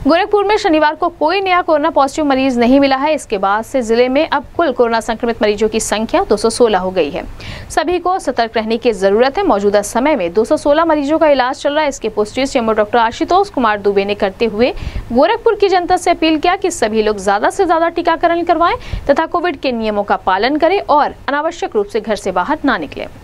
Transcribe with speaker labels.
Speaker 1: गोरखपुर में शनिवार को कोई नया कोरोना पॉजिटिव मरीज नहीं मिला है। इसके बाद से जिले में अब कुल कोरोना संक्रमित मरीजों की संख्या 216 हो गई है। सभी को सतर्क रहने की जरूरत है। मौजूदा समय में 216 मरीजों का इलाज चल रहा है। इसकी पुष्टि सीएमओ डॉक्टर आशुतोष कुमार दुबे ने करते हुए गोरखपुर की जनता से अपील किया कि सभी लोग ज्यादा से ज्यादा टीकाकरण करवाएं तथा कोविड के नियमों का पालन करें और अनावश्यक रूप से घर से बाहर ना निकलें।